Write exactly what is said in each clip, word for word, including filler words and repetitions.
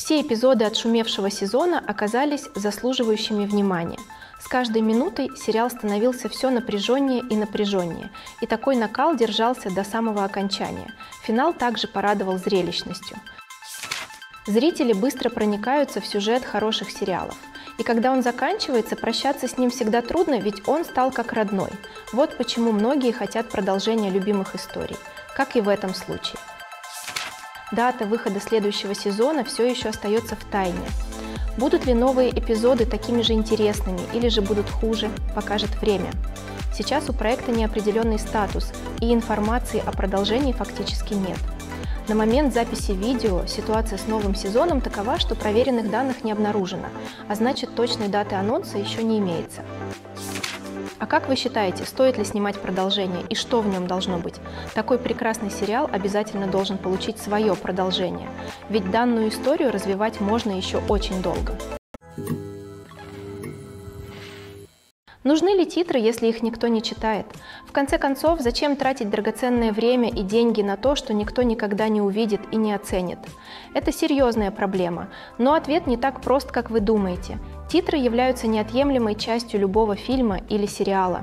Все эпизоды отшумевшего сезона оказались заслуживающими внимания. С каждой минутой сериал становился все напряженнее и напряженнее, и такой накал держался до самого окончания. Финал также порадовал зрелищностью. Зрители быстро проникаются в сюжет хороших сериалов. И когда он заканчивается, прощаться с ним всегда трудно, ведь он стал как родной. Вот почему многие хотят продолжения любимых историй, как и в этом случае. Дата выхода следующего сезона все еще остается в тайне. Будут ли новые эпизоды такими же интересными или же будут хуже, покажет время. Сейчас у проекта неопределенный статус, и информации о продолжении фактически нет. На момент записи видео ситуация с новым сезоном такова, что проверенных данных не обнаружено, а значит, точной даты анонса еще не имеется. А как вы считаете, стоит ли снимать продолжение и что в нем должно быть? Такой прекрасный сериал обязательно должен получить свое продолжение, ведь данную историю развивать можно еще очень долго. Нужны ли титры, если их никто не читает? В конце концов, зачем тратить драгоценное время и деньги на то, что никто никогда не увидит и не оценит? Это серьезная проблема, но ответ не так прост, как вы думаете. Титры являются неотъемлемой частью любого фильма или сериала.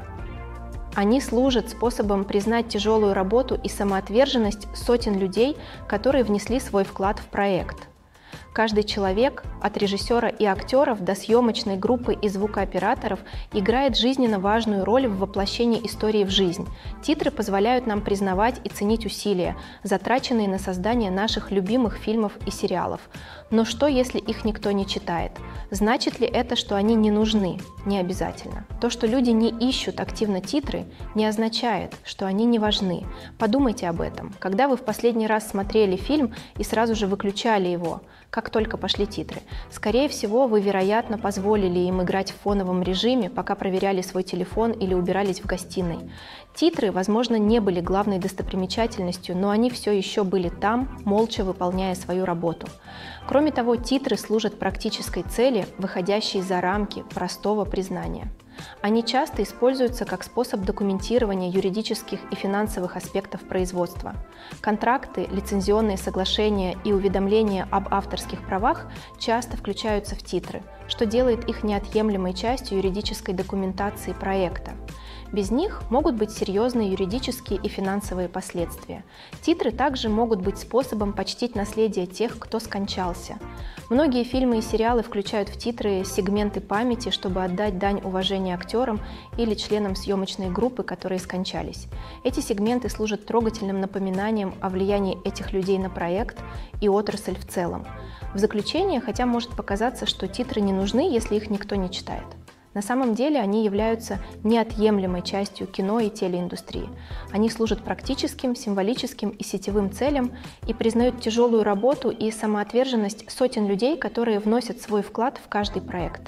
Они служат способом признать тяжелую работу и самоотверженность сотен людей, которые внесли свой вклад в проект. Каждый человек, от режиссера и актеров до съемочной группы и звукооператоров, играет жизненно важную роль в воплощении истории в жизнь. Титры позволяют нам признавать и ценить усилия, затраченные на создание наших любимых фильмов и сериалов. Но что, если их никто не читает? Значит ли это, что они не нужны? Не обязательно. То, что люди не ищут активно титры, не означает, что они не важны. Подумайте об этом. Когда вы в последний раз смотрели фильм и сразу же выключали его, как только пошли титры? Скорее всего, вы, вероятно, позволили им играть в фоновом режиме, пока проверяли свой телефон или убирались в гостиной. Титры, возможно, не были главной достопримечательностью, но они все еще были там, молча выполняя свою работу. Кроме того, титры служат практической цели, выходящей за рамки простого признания. Они часто используются как способ документирования юридических и финансовых аспектов производства. Контракты, лицензионные соглашения и уведомления об авторских правах часто включаются в титры, что делает их неотъемлемой частью юридической документации проекта. Без них могут быть серьезные юридические и финансовые последствия. Титры также могут быть способом почтить наследие тех, кто скончался. Многие фильмы и сериалы включают в титры сегменты памяти, чтобы отдать дань уважения актерам или членам съемочной группы, которые скончались. Эти сегменты служат трогательным напоминанием о влиянии этих людей на проект и отрасль в целом. В заключение, хотя может показаться, что титры не нужны, если их никто не читает. На самом деле они являются неотъемлемой частью кино и телеиндустрии. Они служат практическим, символическим и сетевым целям и признают тяжелую работу и самоотверженность сотен людей, которые вносят свой вклад в каждый проект.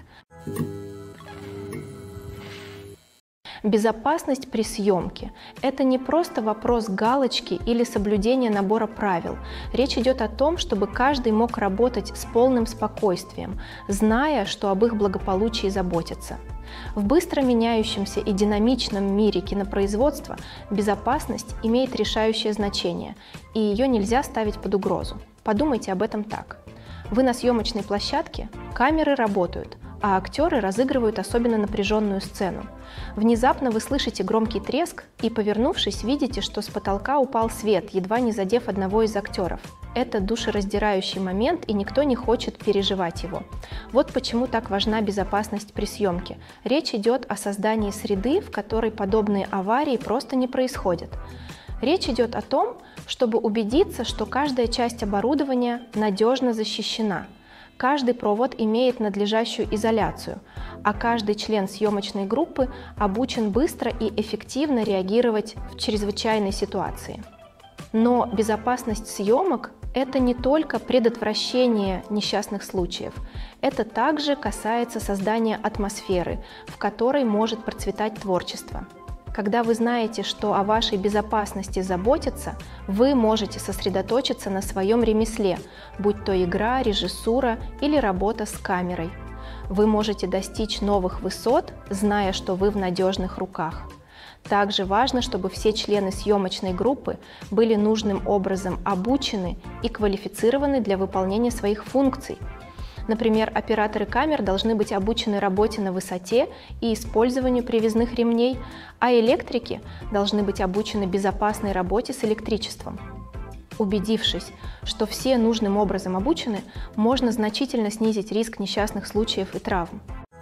Безопасность при съемке – это не просто вопрос галочки или соблюдения набора правил. Речь идет о том, чтобы каждый мог работать с полным спокойствием, зная, что об их благополучии заботятся. В быстро меняющемся и динамичном мире кинопроизводства безопасность имеет решающее значение, и ее нельзя ставить под угрозу. Подумайте об этом так. Вы на съемочной площадке, камеры работают, а актеры разыгрывают особенно напряженную сцену. Внезапно вы слышите громкий треск и, повернувшись, видите, что с потолка упал свет, едва не задев одного из актеров. Это душераздирающий момент, и никто не хочет переживать его. Вот почему так важна безопасность при съемке. Речь идет о создании среды, в которой подобные аварии просто не происходят. Речь идет о том, чтобы убедиться, что каждая часть оборудования надежно защищена. Каждый провод имеет надлежащую изоляцию, а каждый член съемочной группы обучен быстро и эффективно реагировать в чрезвычайной ситуации. Но безопасность съемок – это не только предотвращение несчастных случаев. Это также касается создания атмосферы, в которой может процветать творчество. Когда вы знаете, что о вашей безопасности заботятся, вы можете сосредоточиться на своем ремесле, будь то игра, режиссура или работа с камерой. Вы можете достичь новых высот, зная, что вы в надежных руках. Также важно, чтобы все члены съемочной группы были нужным образом обучены и квалифицированы для выполнения своих функций. Например, операторы камер должны быть обучены работе на высоте и использованию привязных ремней, а электрики должны быть обучены безопасной работе с электричеством. Убедившись, что все нужным образом обучены, можно значительно снизить риск несчастных случаев и травм.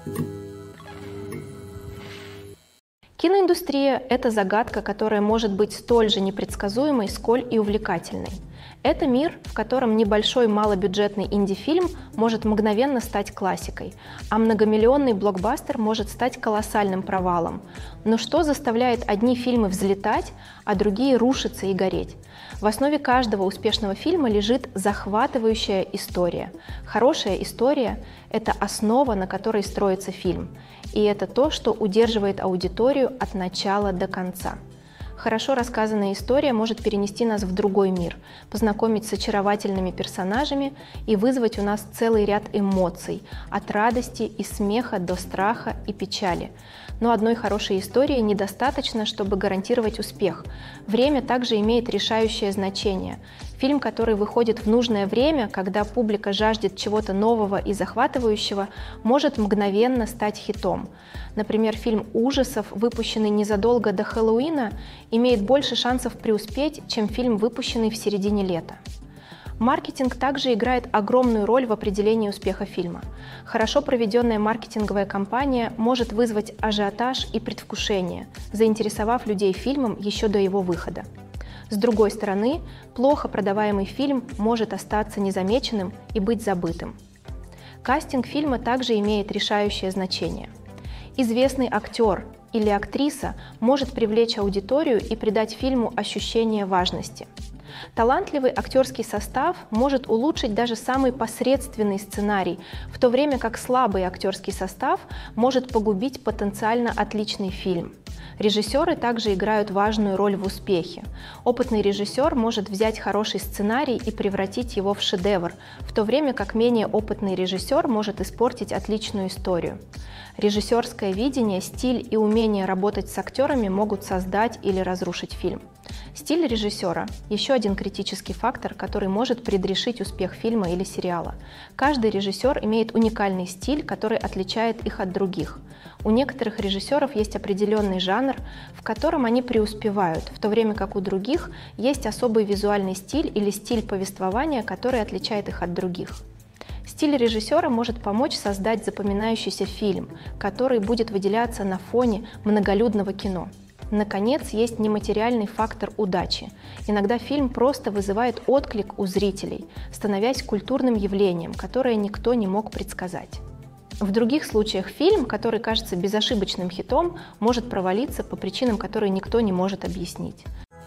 Киноиндустрия – это загадка, которая может быть столь же непредсказуемой, сколь и увлекательной. Это мир, в котором небольшой малобюджетный инди-фильм может мгновенно стать классикой, а многомиллионный блокбастер может стать колоссальным провалом. Но что заставляет одни фильмы взлетать, а другие рушиться и гореть? В основе каждого успешного фильма лежит захватывающая история. Хорошая история – это основа, на которой строится фильм. И это то, что удерживает аудиторию от начала до конца. Хорошо рассказанная история может перенести нас в другой мир, познакомить с очаровательными персонажами и вызвать у нас целый ряд эмоций, от радости и смеха до страха и печали. Но одной хорошей истории недостаточно, чтобы гарантировать успех. Время также имеет решающее значение. Фильм, который выходит в нужное время, когда публика жаждет чего-то нового и захватывающего, может мгновенно стать хитом. Например, фильм ужасов, выпущенный незадолго до Хэллоуина, имеет больше шансов преуспеть, чем фильм, выпущенный в середине лета. Маркетинг также играет огромную роль в определении успеха фильма. Хорошо проведенная маркетинговая кампания может вызвать ажиотаж и предвкушение, заинтересовав людей фильмом еще до его выхода. С другой стороны, плохо продаваемый фильм может остаться незамеченным и быть забытым. Кастинг фильма также имеет решающее значение. Известный актер или актриса может привлечь аудиторию и придать фильму ощущение важности. Талантливый актерский состав может улучшить даже самый посредственный сценарий, в то время как слабый актерский состав может погубить потенциально отличный фильм. Режиссеры также играют важную роль в успехе. Опытный режиссер может взять хороший сценарий и превратить его в шедевр, в то время как менее опытный режиссер может испортить отличную историю. Режиссерское видение, стиль и умение работать с актерами могут создать или разрушить фильм. Стиль режиссера – еще один критический фактор, который может предрешить успех фильма или сериала. Каждый режиссер имеет уникальный стиль, который отличает их от других. У некоторых режиссеров есть определенный жанр, в котором они преуспевают, в то время как у других есть особый визуальный стиль или стиль повествования, который отличает их от других. Стиль режиссера может помочь создать запоминающийся фильм, который будет выделяться на фоне многолюдного кино. Наконец, есть нематериальный фактор удачи. Иногда фильм просто вызывает отклик у зрителей, становясь культурным явлением, которое никто не мог предсказать. В других случаях фильм, который кажется безошибочным хитом, может провалиться по причинам, которые никто не может объяснить.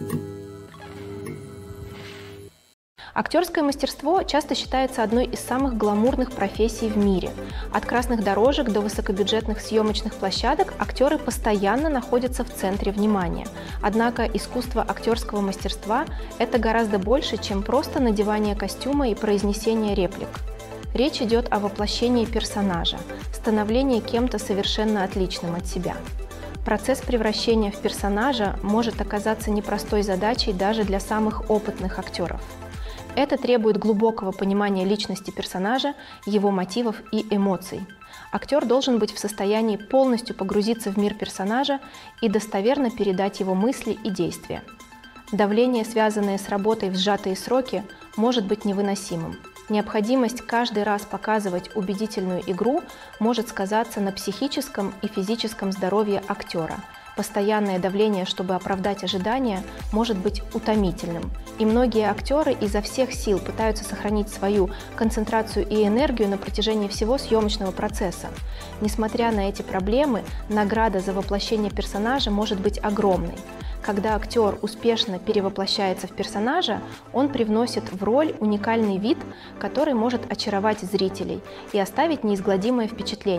Актерское мастерство часто считается одной из самых гламурных профессий в мире. От красных дорожек до высокобюджетных съемочных площадок актеры постоянно находятся в центре внимания. Однако искусство актерского мастерства – это гораздо больше, чем просто надевание костюма и произнесение реплик. Речь идет о воплощении персонажа, становлении кем-то совершенно отличным от себя. Процесс превращения в персонажа может оказаться непростой задачей даже для самых опытных актеров. Это требует глубокого понимания личности персонажа, его мотивов и эмоций. Актер должен быть в состоянии полностью погрузиться в мир персонажа и достоверно передать его мысли и действия. Давление, связанное с работой в сжатые сроки, может быть невыносимым. Необходимость каждый раз показывать убедительную игру может сказаться на психическом и физическом здоровье актера. Постоянное давление, чтобы оправдать ожидания, может быть утомительным. И многие актеры изо всех сил пытаются сохранить свою концентрацию и энергию на протяжении всего съемочного процесса. Несмотря на эти проблемы, награда за воплощение персонажа может быть огромной. Когда актер успешно перевоплощается в персонажа, он привносит в роль уникальный вид, который может очаровать зрителей и оставить неизгладимое впечатление.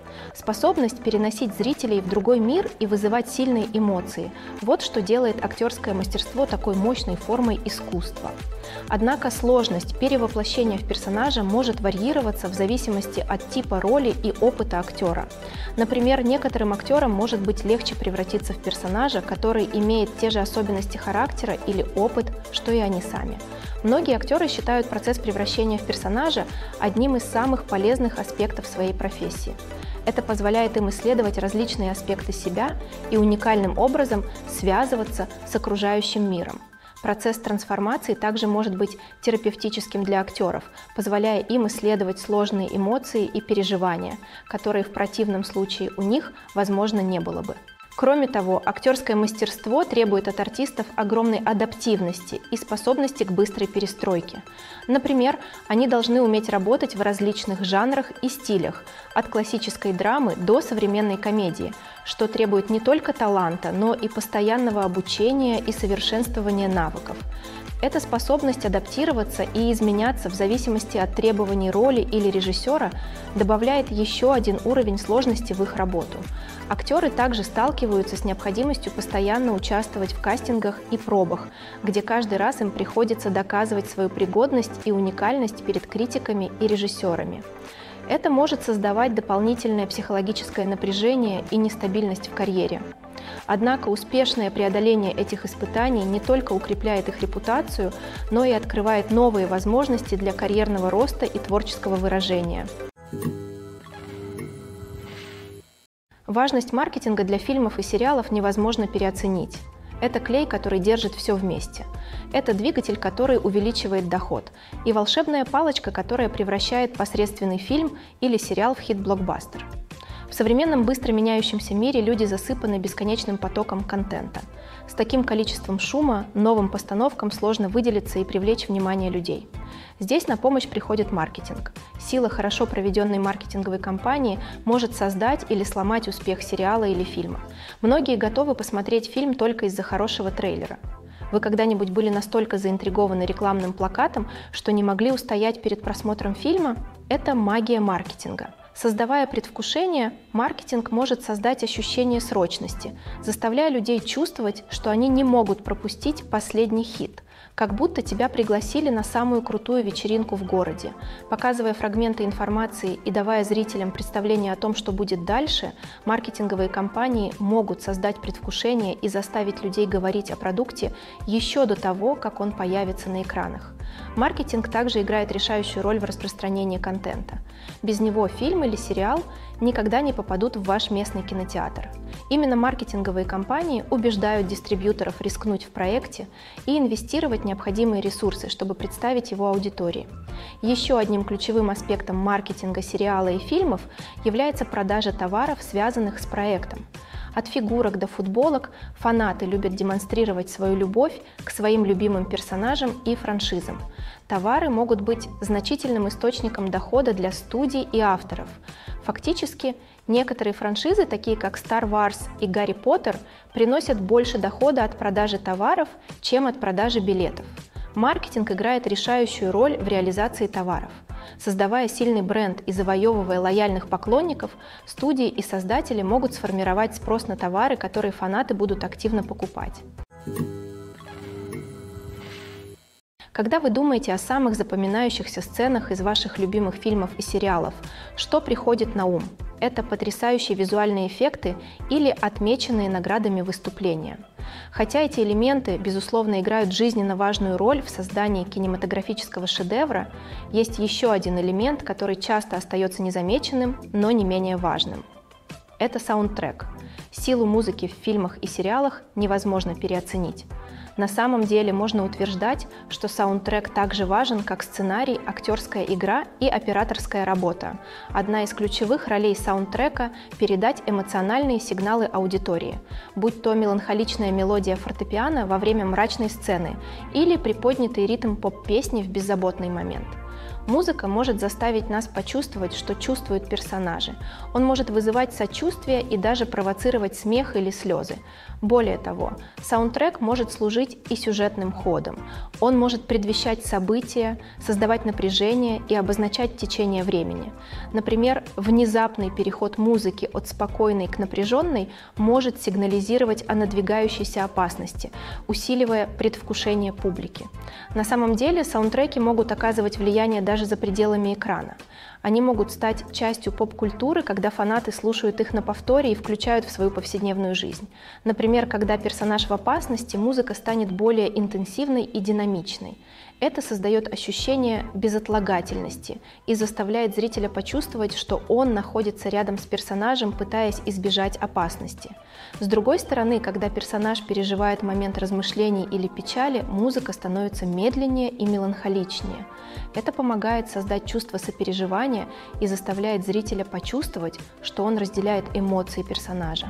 Способность переносить зрителей в другой мир и вызывать сильные эмоции – вот что делает актерское мастерство такой мощной формой искусства. Однако сложность перевоплощения в персонажа может варьироваться в зависимости от типа роли и опыта актера. Например, некоторым актерам может быть легче превратиться в персонажа, который имеет те же особенности характера или опыт, что и они сами. Многие актеры считают процесс превращения в персонажа одним из самых полезных аспектов своей профессии. Это позволяет им исследовать различные аспекты себя и уникальным образом связываться с окружающим миром. Процесс трансформации также может быть терапевтическим для актеров, позволяя им исследовать сложные эмоции и переживания, которые в противном случае у них, возможно, не было бы. Кроме того, актерское мастерство требует от артистов огромной адаптивности и способности к быстрой перестройке. Например, они должны уметь работать в различных жанрах и стилях, от классической драмы до современной комедии, что требует не только таланта, но и постоянного обучения и совершенствования навыков. Эта способность адаптироваться и изменяться в зависимости от требований роли или режиссера добавляет еще один уровень сложности в их работу. Актеры также сталкиваются с необходимостью постоянно участвовать в кастингах и пробах, где каждый раз им приходится доказывать свою пригодность и уникальность перед критиками и режиссерами. Это может создавать дополнительное психологическое напряжение и нестабильность в карьере. Однако успешное преодоление этих испытаний не только укрепляет их репутацию, но и открывает новые возможности для карьерного роста и творческого выражения. Важность маркетинга для фильмов и сериалов невозможно переоценить. Это клей, который держит все вместе. Это двигатель, который увеличивает доход. И волшебная палочка, которая превращает посредственный фильм или сериал в хит-блокбастер. В современном быстро меняющемся мире люди засыпаны бесконечным потоком контента. С таким количеством шума новым постановкам сложно выделиться и привлечь внимание людей. Здесь на помощь приходит маркетинг. Сила хорошо проведенной маркетинговой кампании может создать или сломать успех сериала или фильма. Многие готовы посмотреть фильм только из-за хорошего трейлера. Вы когда-нибудь были настолько заинтригованы рекламным плакатом, что не могли устоять перед просмотром фильма? Это магия маркетинга. Создавая предвкушение, маркетинг может создать ощущение срочности, заставляя людей чувствовать, что они не могут пропустить последний хит, как будто тебя пригласили на самую крутую вечеринку в городе. Показывая фрагменты информации и давая зрителям представление о том, что будет дальше, маркетинговые компании могут создать предвкушение и заставить людей говорить о продукте еще до того, как он появится на экранах. Маркетинг также играет решающую роль в распространении контента. Без него фильм или сериал никогда не попадут в ваш местный кинотеатр. Именно маркетинговые компании убеждают дистрибьюторов рискнуть в проекте и инвестировать необходимые ресурсы, чтобы представить его аудитории. Еще одним ключевым аспектом маркетинга сериала и фильмов является продажа товаров, связанных с проектом. От фигурок до футболок фанаты любят демонстрировать свою любовь к своим любимым персонажам и франшизам. Товары могут быть значительным источником дохода для студий и авторов. Фактически, некоторые франшизы, такие как Star Wars и Гарри Поттер, приносят больше дохода от продажи товаров, чем от продажи билетов. Маркетинг играет решающую роль в реализации товаров. Создавая сильный бренд и завоевывая лояльных поклонников, студии и создатели могут сформировать спрос на товары, которые фанаты будут активно покупать. Когда вы думаете о самых запоминающихся сценах из ваших любимых фильмов и сериалов, что приходит на ум? Это потрясающие визуальные эффекты или отмеченные наградами выступления. Хотя эти элементы, безусловно, играют жизненно важную роль в создании кинематографического шедевра, есть еще один элемент, который часто остается незамеченным, но не менее важным. Это саундтрек. Силу музыки в фильмах и сериалах невозможно переоценить. На самом деле можно утверждать, что саундтрек так же важен, как сценарий, актерская игра и операторская работа. Одна из ключевых ролей саундтрека – передать эмоциональные сигналы аудитории, будь то меланхоличная мелодия фортепиано во время мрачной сцены или приподнятый ритм поп-песни в беззаботный момент. Музыка может заставить нас почувствовать, что чувствуют персонажи. Он может вызывать сочувствие и даже провоцировать смех или слезы. Более того, саундтрек может служить и сюжетным ходом. Он может предвещать события, создавать напряжение и обозначать течение времени. Например, внезапный переход музыки от спокойной к напряженной может сигнализировать о надвигающейся опасности, усиливая предвкушение публики. На самом деле саундтреки могут оказывать влияние даже за пределами экрана. Они могут стать частью поп-культуры, когда фанаты слушают их на повторе и включают в свою повседневную жизнь. Например, когда персонаж в опасности, музыка станет более интенсивной и динамичной. Это создает ощущение безотлагательности и заставляет зрителя почувствовать, что он находится рядом с персонажем, пытаясь избежать опасности. С другой стороны, когда персонаж переживает момент размышлений или печали, музыка становится медленнее и меланхоличнее. Это помогает создать чувство сопереживания и заставляет зрителя почувствовать, что он разделяет эмоции персонажа.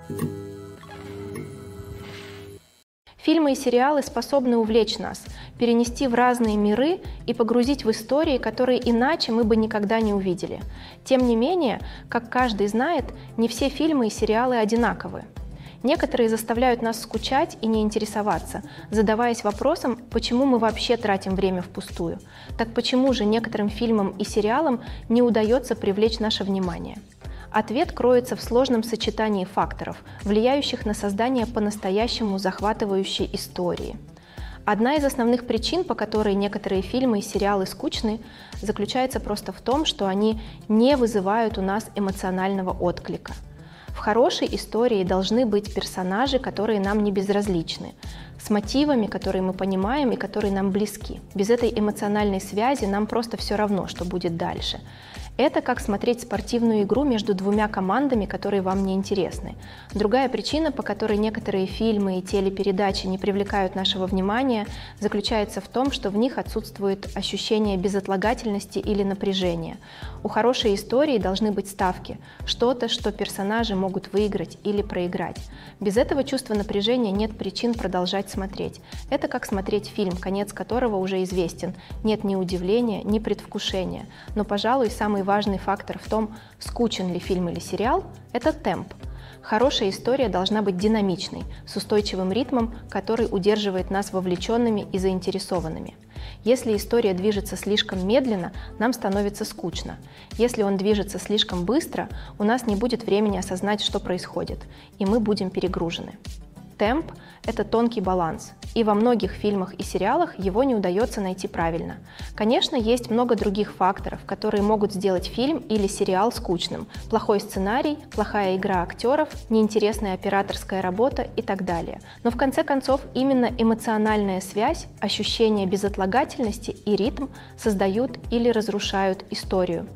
Фильмы и сериалы способны увлечь нас, перенести в разные миры и погрузить в истории, которые иначе мы бы никогда не увидели. Тем не менее, как каждый знает, не все фильмы и сериалы одинаковы. Некоторые заставляют нас скучать и не интересоваться, задаваясь вопросом, почему мы вообще тратим время впустую. Так почему же некоторым фильмам и сериалам не удается привлечь наше внимание? Ответ кроется в сложном сочетании факторов, влияющих на создание по-настоящему захватывающей истории. Одна из основных причин, по которой некоторые фильмы и сериалы скучны, заключается просто в том, что они не вызывают у нас эмоционального отклика. В хорошей истории должны быть персонажи, которые нам не безразличны, с мотивами, которые мы понимаем и которые нам близки. Без этой эмоциональной связи нам просто все равно, что будет дальше. Это как смотреть спортивную игру между двумя командами, которые вам не интересны. Другая причина, по которой некоторые фильмы и телепередачи не привлекают нашего внимания, заключается в том, что в них отсутствует ощущение безотлагательности или напряжения. У хорошей истории должны быть ставки, что-то, что персонажи могут выиграть или проиграть. Без этого чувства напряжения нет причин продолжать смотреть. Это как смотреть фильм, конец которого уже известен. Нет ни удивления, ни предвкушения. Но, пожалуй, самый важный фактор в том, скучен ли фильм или сериал, это темп. Хорошая история должна быть динамичной, с устойчивым ритмом, который удерживает нас вовлеченными и заинтересованными. Если история движется слишком медленно, нам становится скучно. Если он движется слишком быстро, у нас не будет времени осознать, что происходит, и мы будем перегружены. Темп – это тонкий баланс, и во многих фильмах и сериалах его не удается найти правильно. Конечно, есть много других факторов, которые могут сделать фильм или сериал скучным. Плохой сценарий, плохая игра актеров, неинтересная операторская работа и так далее. Но в конце концов именно эмоциональная связь, ощущение безотлагательности и ритм создают или разрушают историю.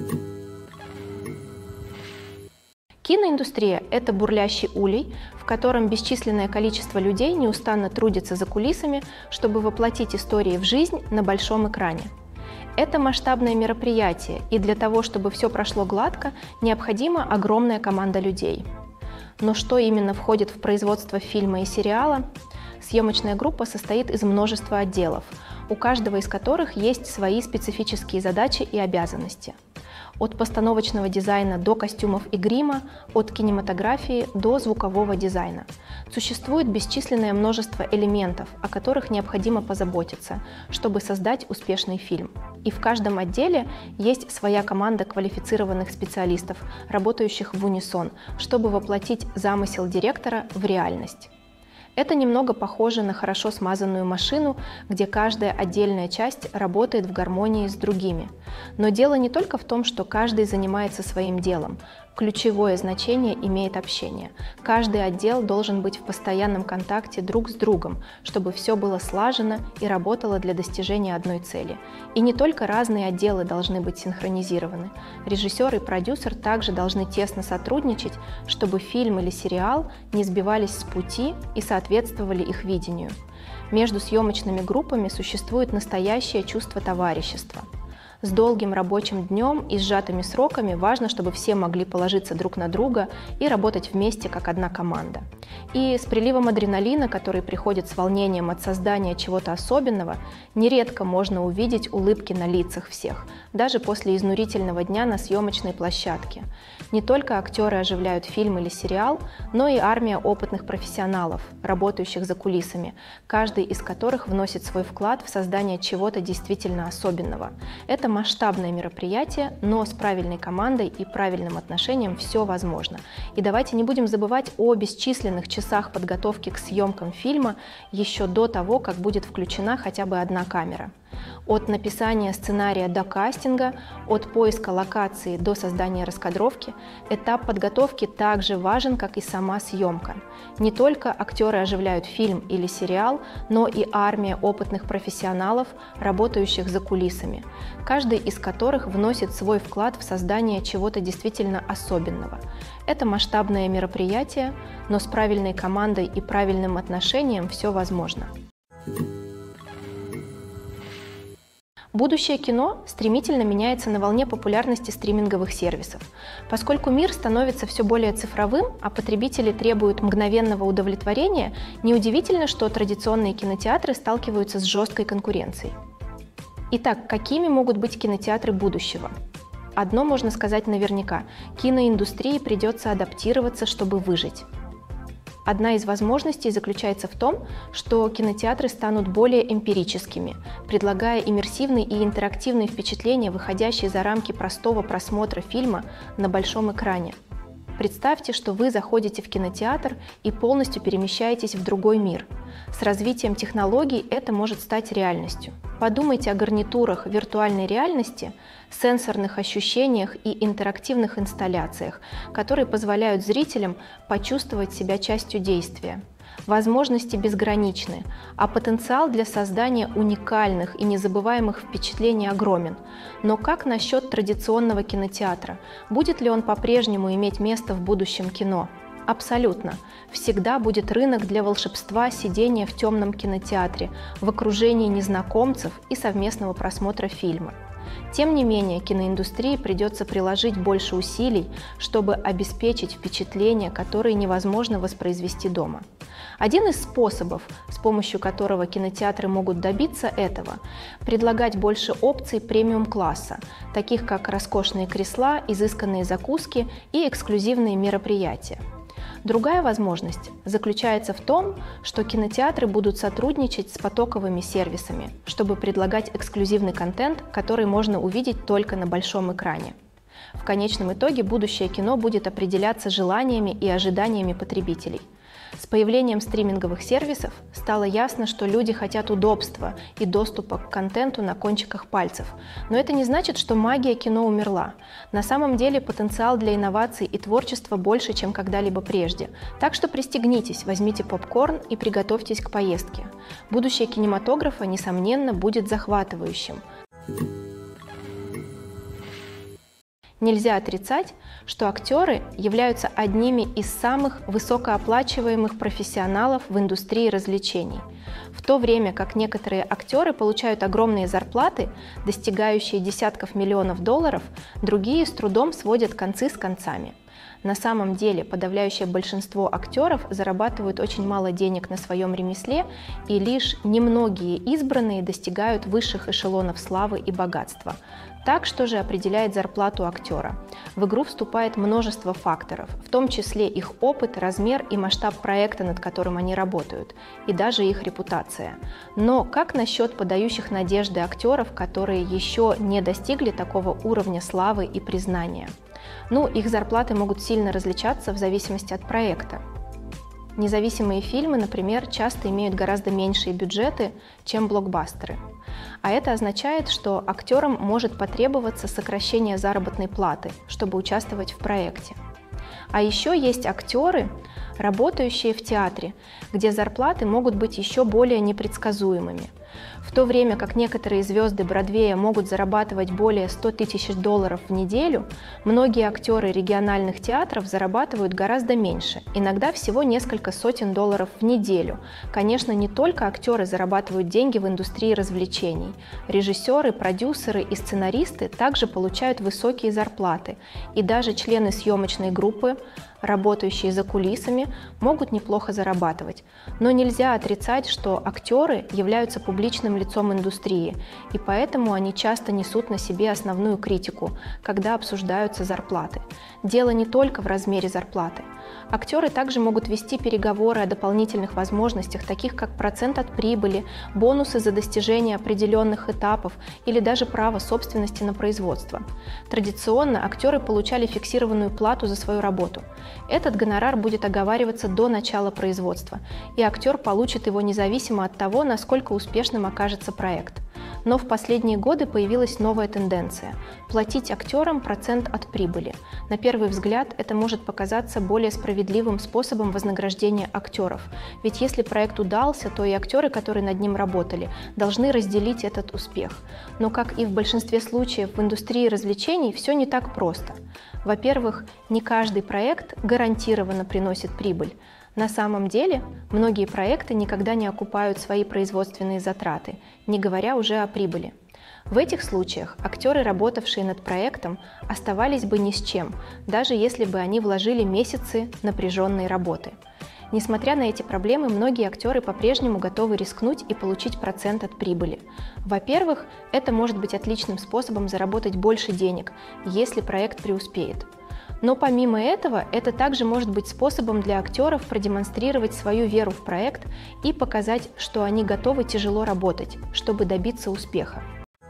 Киноиндустрия – это бурлящий улей, в котором бесчисленное количество людей неустанно трудится за кулисами, чтобы воплотить истории в жизнь на большом экране. Это масштабное мероприятие, и для того, чтобы все прошло гладко, необходима огромная команда людей. Но что именно входит в производство фильма и сериала? Съемочная группа состоит из множества отделов, у каждого из которых есть свои специфические задачи и обязанности. От постановочного дизайна до костюмов и грима, от кинематографии до звукового дизайна. Существует бесчисленное множество элементов, о которых необходимо позаботиться, чтобы создать успешный фильм. И в каждом отделе есть своя команда квалифицированных специалистов, работающих в унисон, чтобы воплотить замысел директора в реальность. Это немного похоже на хорошо смазанную машину, где каждая отдельная часть работает в гармонии с другими. Но дело не только в том, что каждый занимается своим делом. Ключевое значение имеет общение. Каждый отдел должен быть в постоянном контакте друг с другом, чтобы все было слажено и работало для достижения одной цели. И не только разные отделы должны быть синхронизированы. Режиссер и продюсер также должны тесно сотрудничать, чтобы фильм или сериал не сбивались с пути и соответствовали их видению. Между съемочными группами существует настоящее чувство товарищества. С долгим рабочим днем и сжатыми сроками важно, чтобы все могли положиться друг на друга и работать вместе как одна команда. И с приливом адреналина, который приходит с волнением от создания чего-то особенного, нередко можно увидеть улыбки на лицах всех, даже после изнурительного дня на съемочной площадке. Не только актеры оживляют фильм или сериал, но и армия опытных профессионалов, работающих за кулисами, каждый из которых вносит свой вклад в создание чего-то действительно особенного. Это масштабное мероприятие, но с правильной командой и правильным отношением все возможно. И давайте не будем забывать о бесчисленных часах подготовки к съемкам фильма еще до того, как будет включена хотя бы одна камера. От написания сценария до кастинга, от поиска локации до создания раскадровки, этап подготовки также важен, как и сама съемка. Не только актеры оживляют фильм или сериал, но и армия опытных профессионалов, работающих за кулисами, каждый из которых вносит свой вклад в создание чего-то действительно особенного. Это масштабное мероприятие, но с правильной командой и правильным отношением все возможно. Будущее кино стремительно меняется на волне популярности стриминговых сервисов. Поскольку мир становится все более цифровым, а потребители требуют мгновенного удовлетворения, неудивительно, что традиционные кинотеатры сталкиваются с жесткой конкуренцией. Итак, какими могут быть кинотеатры будущего? Одно можно сказать наверняка – киноиндустрии придется адаптироваться, чтобы выжить. Одна из возможностей заключается в том, что кинотеатры станут более эмпирическими, предлагая иммерсивные и интерактивные впечатления, выходящие за рамки простого просмотра фильма на большом экране. Представьте, что вы заходите в кинотеатр и полностью перемещаетесь в другой мир. С развитием технологий это может стать реальностью. Подумайте о гарнитурах виртуальной реальности, сенсорных ощущениях и интерактивных инсталляциях, которые позволяют зрителям почувствовать себя частью действия. Возможности безграничны, а потенциал для создания уникальных и незабываемых впечатлений огромен. Но как насчет традиционного кинотеатра? Будет ли он по-прежнему иметь место в будущем кино? Абсолютно. Всегда будет рынок для волшебства сидения в темном кинотеатре, в окружении незнакомцев и совместного просмотра фильма. Тем не менее, киноиндустрии придется приложить больше усилий, чтобы обеспечить впечатления, которые невозможно воспроизвести дома. Один из способов, с помощью которого кинотеатры могут добиться этого, предлагать больше опций премиум-класса, таких как роскошные кресла, изысканные закуски и эксклюзивные мероприятия. Другая возможность заключается в том, что кинотеатры будут сотрудничать с потоковыми сервисами, чтобы предлагать эксклюзивный контент, который можно увидеть только на большом экране. В конечном итоге будущее кино будет определяться желаниями и ожиданиями потребителей. С появлением стриминговых сервисов стало ясно, что люди хотят удобства и доступа к контенту на кончиках пальцев. Но это не значит, что магия кино умерла. На самом деле потенциал для инноваций и творчества больше, чем когда-либо прежде. Так что пристегнитесь, возьмите попкорн и приготовьтесь к поездке. Будущее кинематографа, несомненно, будет захватывающим. Нельзя отрицать, что актеры являются одними из самых высокооплачиваемых профессионалов в индустрии развлечений. В то время как некоторые актеры получают огромные зарплаты, достигающие десятков миллионов долларов, другие с трудом сводят концы с концами. На самом деле подавляющее большинство актеров зарабатывают очень мало денег на своем ремесле, и лишь немногие избранные достигают высших эшелонов славы и богатства. Так, что же определяет зарплату актера? В игру вступает множество факторов, в том числе их опыт, размер и масштаб проекта, над которым они работают, и даже их репутация. Но как насчет подающих надежды актеров, которые еще не достигли такого уровня славы и признания? Ну, их зарплаты могут сильно различаться в зависимости от проекта. Независимые фильмы, например, часто имеют гораздо меньшие бюджеты, чем блокбастеры. А это означает, что актерам может потребоваться сокращение заработной платы, чтобы участвовать в проекте. А еще есть актеры, работающие в театре, где зарплаты могут быть еще более непредсказуемыми. В то время как некоторые звезды Бродвея могут зарабатывать более ста тысяч долларов в неделю, многие актеры региональных театров зарабатывают гораздо меньше, иногда всего несколько сотен долларов в неделю. Конечно, не только актеры зарабатывают деньги в индустрии развлечений. Режиссеры, продюсеры и сценаристы также получают высокие зарплаты, и даже члены съемочной группы, работающие за кулисами, могут неплохо зарабатывать. Но нельзя отрицать, что актеры являются публичным лицом индустрии, и поэтому они часто несут на себе основную критику, когда обсуждаются зарплаты. Дело не только в размере зарплаты. Актеры также могут вести переговоры о дополнительных возможностях, таких как процент от прибыли, бонусы за достижение определенных этапов или даже право собственности на производство. Традиционно актеры получали фиксированную плату за свою работу. Этот гонорар будет оговариваться до начала производства, и актер получит его независимо от того, насколько успешным окажется проект. Но в последние годы появилась новая тенденция – платить актерам процент от прибыли. На первый взгляд это может показаться более справедливым способом вознаграждения актеров, ведь если проект удался, то и актеры, которые над ним работали, должны разделить этот успех. Но, как и в большинстве случаев в индустрии развлечений, все не так просто. Во-первых, не каждый проект гарантированно приносит прибыль. На самом деле, многие проекты никогда не окупают свои производственные затраты, не говоря уже о прибыли. В этих случаях актеры, работавшие над проектом, оставались бы ни с чем, даже если бы они вложили месяцы напряженной работы. Несмотря на эти проблемы, многие актеры по-прежнему готовы рискнуть и получить процент от прибыли. Во-первых, это может быть отличным способом заработать больше денег, если проект преуспеет. Но помимо этого, это также может быть способом для актеров продемонстрировать свою веру в проект и показать, что они готовы тяжело работать, чтобы добиться успеха.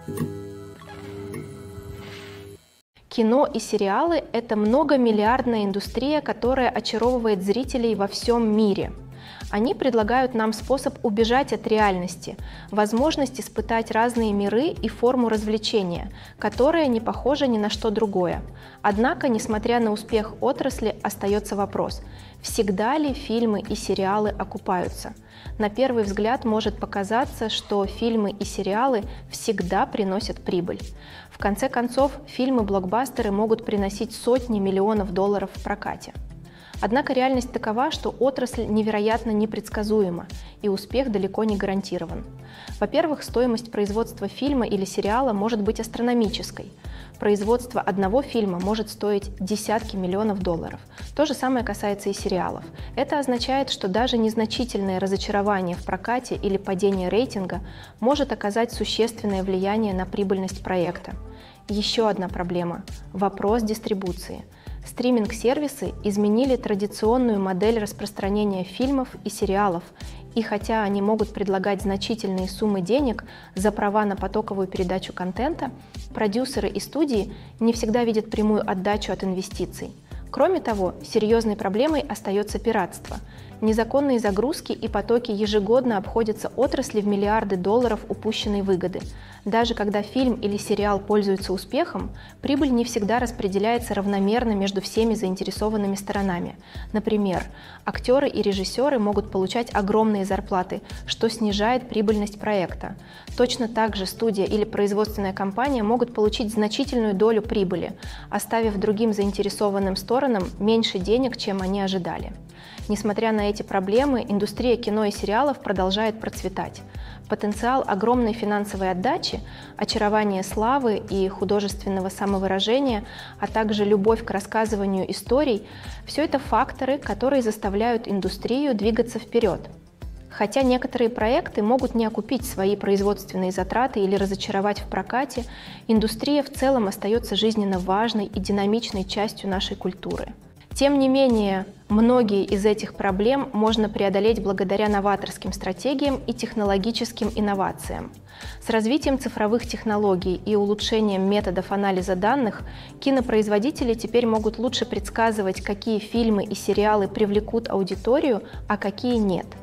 Кино и сериалы – это многомиллиардная индустрия, которая очаровывает зрителей во всем мире. Они предлагают нам способ убежать от реальности, возможность испытать разные миры и форму развлечения, которая не похожа ни на что другое. Однако, несмотря на успех отрасли, остается вопрос – всегда ли фильмы и сериалы окупаются? На первый взгляд может показаться, что фильмы и сериалы всегда приносят прибыль. В конце концов, фильмы-блокбастеры могут приносить сотни миллионов долларов в прокате. Однако реальность такова, что отрасль невероятно непредсказуема, и успех далеко не гарантирован. Во-первых, стоимость производства фильма или сериала может быть астрономической. Производство одного фильма может стоить десятки миллионов долларов. То же самое касается и сериалов. Это означает, что даже незначительное разочарование в прокате или падение рейтинга может оказать существенное влияние на прибыльность проекта. Еще одна проблема – вопрос дистрибуции. Стриминг-сервисы изменили традиционную модель распространения фильмов и сериалов, и хотя они могут предлагать значительные суммы денег за права на потоковую передачу контента, продюсеры и студии не всегда видят прямую отдачу от инвестиций. Кроме того, серьезной проблемой остается пиратство. Незаконные загрузки и потоки ежегодно обходятся отрасли в миллиарды долларов упущенной выгоды. Даже когда фильм или сериал пользуются успехом, прибыль не всегда распределяется равномерно между всеми заинтересованными сторонами. Например, актеры и режиссеры могут получать огромные зарплаты, что снижает прибыльность проекта. Точно так же студия или производственная компания могут получить значительную долю прибыли, оставив другим заинтересованным сторонам меньше денег, чем они ожидали. Несмотря на эти проблемы, индустрия кино и сериалов продолжает процветать. Потенциал огромной финансовой отдачи, очарование славы и художественного самовыражения, а также любовь к рассказыванию историй – все это факторы, которые заставляют индустрию двигаться вперед. Хотя некоторые проекты могут не окупить свои производственные затраты или разочаровать в прокате, индустрия в целом остается жизненно важной и динамичной частью нашей культуры. Тем не менее, многие из этих проблем можно преодолеть благодаря новаторским стратегиям и технологическим инновациям. С развитием цифровых технологий и улучшением методов анализа данных кинопроизводители теперь могут лучше предсказывать, какие фильмы и сериалы привлекут аудиторию, а какие нет.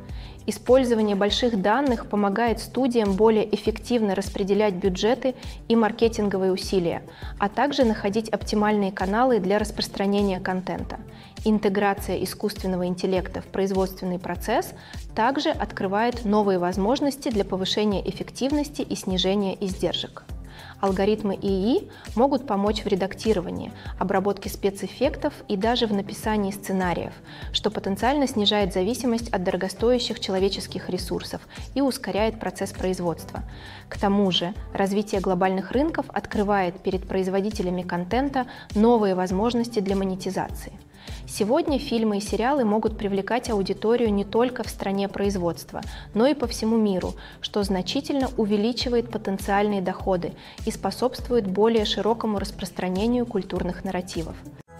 Использование больших данных помогает студиям более эффективно распределять бюджеты и маркетинговые усилия, а также находить оптимальные каналы для распространения контента. Интеграция искусственного интеллекта в производственный процесс также открывает новые возможности для повышения эффективности и снижения издержек. Алгоритмы ИИ могут помочь в редактировании, обработке спецэффектов и даже в написании сценариев, что потенциально снижает зависимость от дорогостоящих человеческих ресурсов и ускоряет процесс производства. К тому же, развитие глобальных рынков открывает перед производителями контента новые возможности для монетизации. Сегодня фильмы и сериалы могут привлекать аудиторию не только в стране производства, но и по всему миру, что значительно увеличивает потенциальные доходы и способствует более широкому распространению культурных нарративов.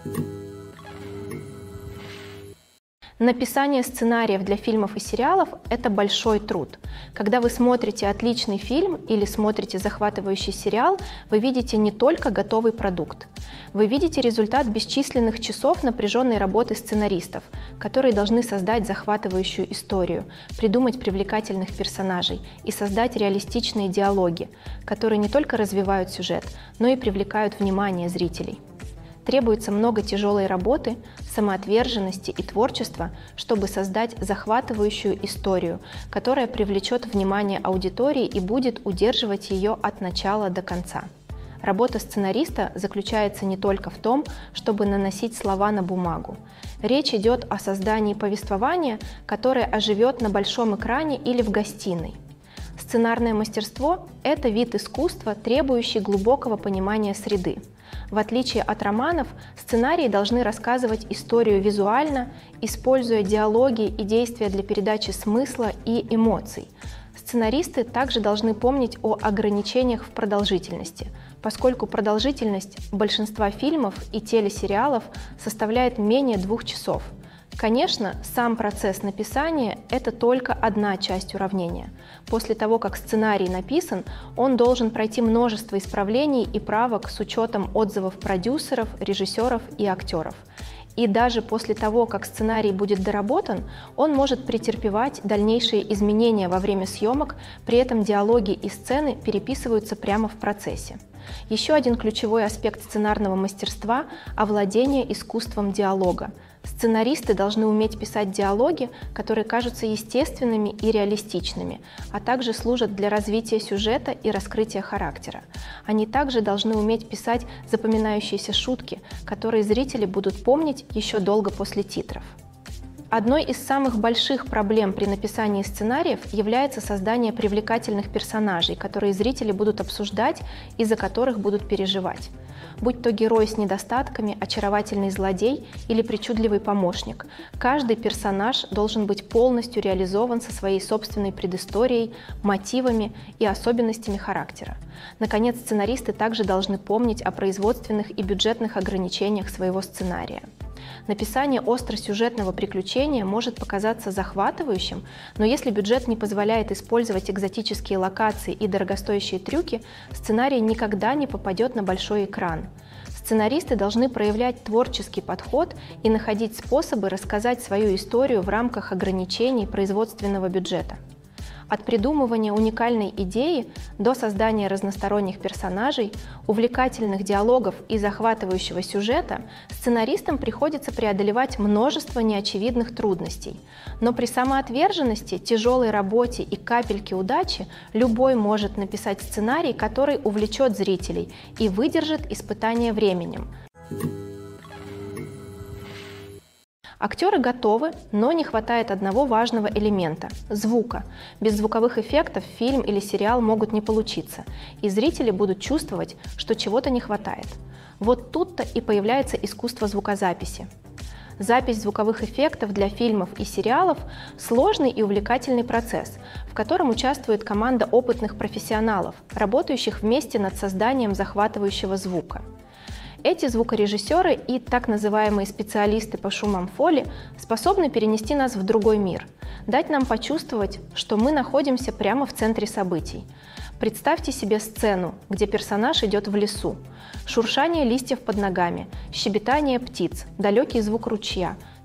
Написание сценариев для фильмов и сериалов – это большой труд. Когда вы смотрите отличный фильм или смотрите захватывающий сериал, вы видите не только готовый продукт. Вы видите результат бесчисленных часов напряженной работы сценаристов, которые должны создать захватывающую историю, придумать привлекательных персонажей и создать реалистичные диалоги, которые не только развивают сюжет, но и привлекают внимание зрителей. Требуется много тяжелой работы, самоотверженности и творчества, чтобы создать захватывающую историю, которая привлечет внимание аудитории и будет удерживать ее от начала до конца. Работа сценариста заключается не только в том, чтобы наносить слова на бумагу. Речь идет о создании повествования, которое оживет на большом экране или в гостиной. Сценарное мастерство – это вид искусства, требующий глубокого понимания среды. В отличие от романов, сценарии должны рассказывать историю визуально, используя диалоги и действия для передачи смысла и эмоций. Сценаристы также должны помнить о ограничениях в продолжительности, поскольку продолжительность большинства фильмов и телесериалов составляет менее двух часов. Конечно, сам процесс написания – это только одна часть уравнения. После того, как сценарий написан, он должен пройти множество исправлений и правок с учетом отзывов продюсеров, режиссеров и актеров. И даже после того, как сценарий будет доработан, он может претерпевать дальнейшие изменения во время съемок, при этом диалоги и сцены переписываются прямо в процессе. Еще один ключевой аспект сценарного мастерства – овладение искусством диалога. Сценаристы должны уметь писать диалоги, которые кажутся естественными и реалистичными, а также служат для развития сюжета и раскрытия характера. Они также должны уметь писать запоминающиеся шутки, которые зрители будут помнить еще долго после титров. Одной из самых больших проблем при написании сценариев является создание привлекательных персонажей, которые зрители будут обсуждать и за которых будут переживать. Будь то герой с недостатками, очаровательный злодей или причудливый помощник, каждый персонаж должен быть полностью реализован со своей собственной предысторией, мотивами и особенностями характера. Наконец, сценаристы также должны помнить о производственных и бюджетных ограничениях своего сценария. Написание остросюжетного приключения может показаться захватывающим, но если бюджет не позволяет использовать экзотические локации и дорогостоящие трюки, сценарий никогда не попадет на большой экран. Сценаристы должны проявлять творческий подход и находить способы рассказать свою историю в рамках ограничений производственного бюджета. От придумывания уникальной идеи до создания разносторонних персонажей, увлекательных диалогов и захватывающего сюжета сценаристам приходится преодолевать множество неочевидных трудностей. Но при самоотверженности, тяжелой работе и капельке удачи любой может написать сценарий, который увлечет зрителей и выдержит испытание временем. Актеры готовы, но не хватает одного важного элемента – звука. Без звуковых эффектов фильм или сериал могут не получиться, и зрители будут чувствовать, что чего-то не хватает. Вот тут-то и появляется искусство звукозаписи. Запись звуковых эффектов для фильмов и сериалов – сложный и увлекательный процесс, в котором участвует команда опытных профессионалов, работающих вместе над созданием захватывающего звука. Эти звукорежиссеры и так называемые специалисты по шумам фоли способны перенести нас в другой мир, дать нам почувствовать, что мы находимся прямо в центре событий. Представьте себе сцену, где персонаж идет в лесу. Шуршание листьев под ногами, щебетание птиц, далекий звук ручья –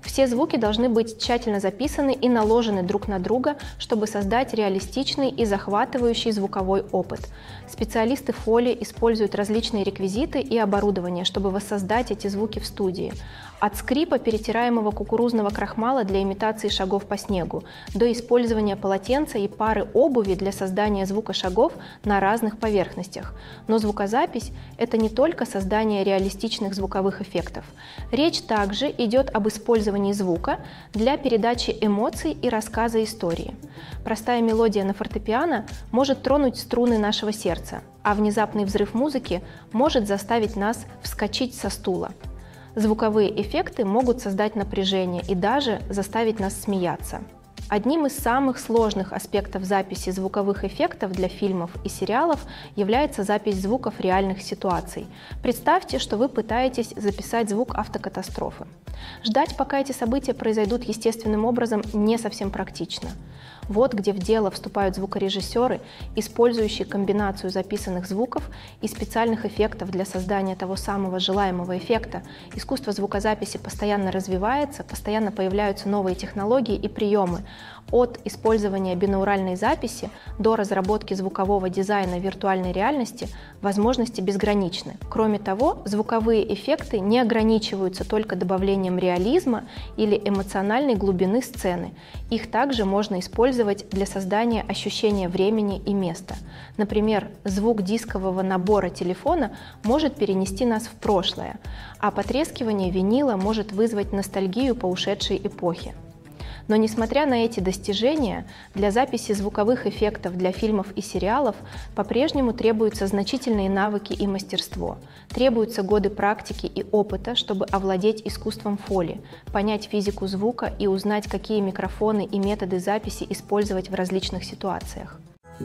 Все звуки должны быть тщательно записаны и наложены друг на друга, чтобы создать реалистичный и захватывающий звуковой опыт. Специалисты Foley используют различные реквизиты и оборудование, чтобы воссоздать эти звуки в студии. От скрипа перетираемого кукурузного крахмала для имитации шагов по снегу до использования полотенца и пары обуви для создания звука шагов на разных поверхностях. Но звукозапись – это не только создание реалистичных звуковых эффектов. Речь также идет об использовании звука для передачи эмоций и рассказа истории. Простая мелодия на фортепиано может тронуть струны нашего сердца, а внезапный взрыв музыки может заставить нас вскочить со стула. Звуковые эффекты могут создать напряжение и даже заставить нас смеяться. Одним из самых сложных аспектов записи звуковых эффектов для фильмов и сериалов является запись звуков реальных ситуаций. Представьте, что вы пытаетесь записать звук автокатастрофы. Ждать, пока эти события произойдут естественным образом, не совсем практично. Вот где в дело вступают звукорежиссеры, использующие комбинацию записанных звуков и специальных эффектов для создания того самого желаемого эффекта. Искусство звукозаписи постоянно развивается, постоянно появляются новые технологии и приемы. От использования бинауральной записи до разработки звукового дизайна виртуальной реальности возможности безграничны. Кроме того, звуковые эффекты не ограничиваются только добавлением реализма или эмоциональной глубины сцены. Их также можно использовать для создания ощущения времени и места. Например, звук дискового набора телефона может перенести нас в прошлое, а потрескивание винила может вызвать ностальгию по ушедшей эпохе. Но несмотря на эти достижения, для записи звуковых эффектов для фильмов и сериалов по-прежнему требуются значительные навыки и мастерство. Требуются годы практики и опыта, чтобы овладеть искусством Foley, понять физику звука и узнать, какие микрофоны и методы записи использовать в различных ситуациях.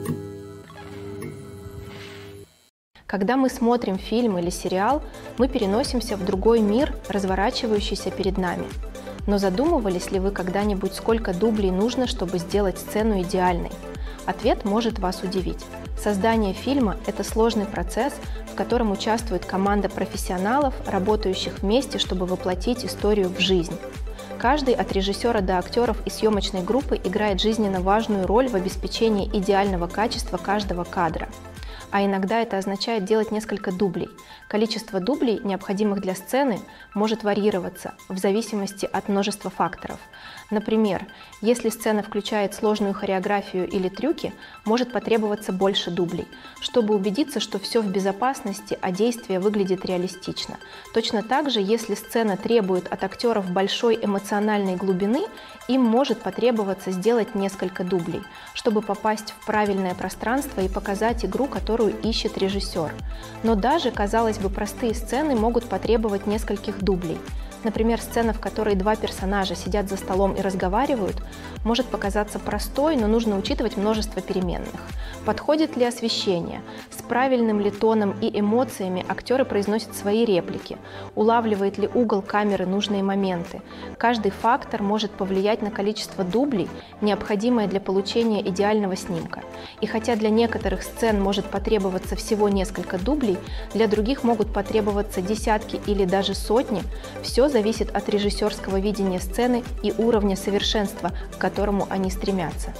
Когда мы смотрим фильм или сериал, мы переносимся в другой мир, разворачивающийся перед нами. Но задумывались ли вы когда-нибудь, сколько дублей нужно, чтобы сделать сцену идеальной? Ответ может вас удивить. Создание фильма – это сложный процесс, в котором участвует команда профессионалов, работающих вместе, чтобы воплотить историю в жизнь. Каждый от режиссера до актеров и съемочной группы играет жизненно важную роль в обеспечении идеального качества каждого кадра. А иногда это означает делать несколько дублей. Количество дублей, необходимых для сцены, может варьироваться в зависимости от множества факторов. Например, если сцена включает сложную хореографию или трюки, может потребоваться больше дублей, чтобы убедиться, что все в безопасности, а действие выглядит реалистично. Точно так же, если сцена требует от актеров большой эмоциональной глубины, им может потребоваться сделать несколько дублей, чтобы попасть в правильное пространство и показать игру, которую ищет режиссер. Но даже, казалось бы, простые сцены могут потребовать нескольких дублей. Например, сцена, в которой два персонажа сидят за столом и разговаривают, может показаться простой, но нужно учитывать множество переменных. Подходит ли освещение? С правильным ли тоном и эмоциями актеры произносят свои реплики? Улавливает ли угол камеры нужные моменты? Каждый фактор может повлиять на количество дублей, необходимое для получения идеального снимка. И хотя для некоторых сцен может потребоваться всего несколько дублей, для других могут потребоваться десятки или даже сотни, все зависит от режиссерского видения сцены и уровня совершенства, к которому они стремятся.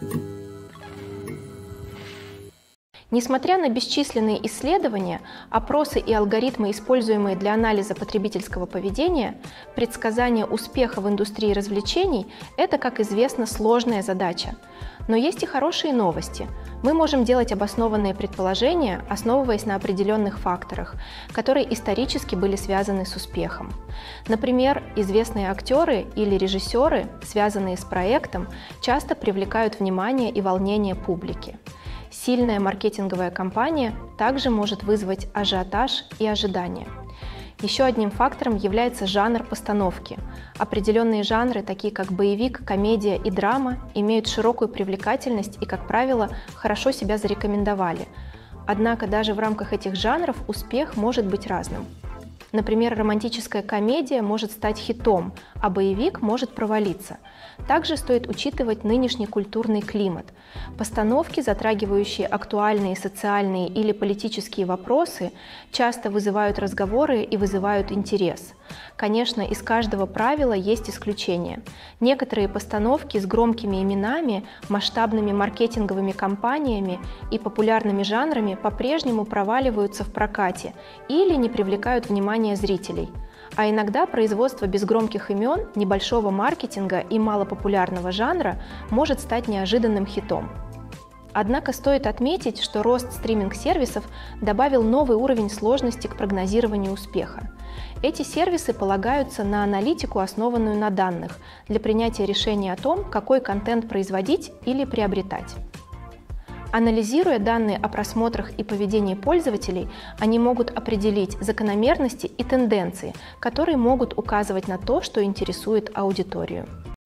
Несмотря на бесчисленные исследования, опросы и алгоритмы, используемые для анализа потребительского поведения, предсказание успеха в индустрии развлечений – это, как известно, сложная задача. Но есть и хорошие новости. Мы можем делать обоснованные предположения, основываясь на определенных факторах, которые исторически были связаны с успехом. Например, известные актеры или режиссеры, связанные с проектом, часто привлекают внимание и волнение публики. Сильная маркетинговая кампания также может вызвать ажиотаж и ожидания. Еще одним фактором является жанр постановки. Определенные жанры, такие как боевик, комедия и драма, имеют широкую привлекательность и, как правило, хорошо себя зарекомендовали. Однако даже в рамках этих жанров успех может быть разным. Например, романтическая комедия может стать хитом, а боевик может провалиться. Также стоит учитывать нынешний культурный климат. Постановки, затрагивающие актуальные социальные или политические вопросы, часто вызывают разговоры и вызывают интерес. Конечно, из каждого правила есть исключения. Некоторые постановки с громкими именами, масштабными маркетинговыми кампаниями и популярными жанрами по-прежнему проваливаются в прокате или не привлекают внимания зрителей. А иногда производство без громких имен, небольшого маркетинга и малопопулярного жанра может стать неожиданным хитом. Однако стоит отметить, что рост стриминг-сервисов добавил новый уровень сложности к прогнозированию успеха. Эти сервисы полагаются на аналитику, основанную на данных, для принятия решения о том, какой контент производить или приобретать. Анализируя данные о просмотрах и поведении пользователей, они могут определить закономерности и тенденции, которые могут указывать на то, что интересует аудиторию.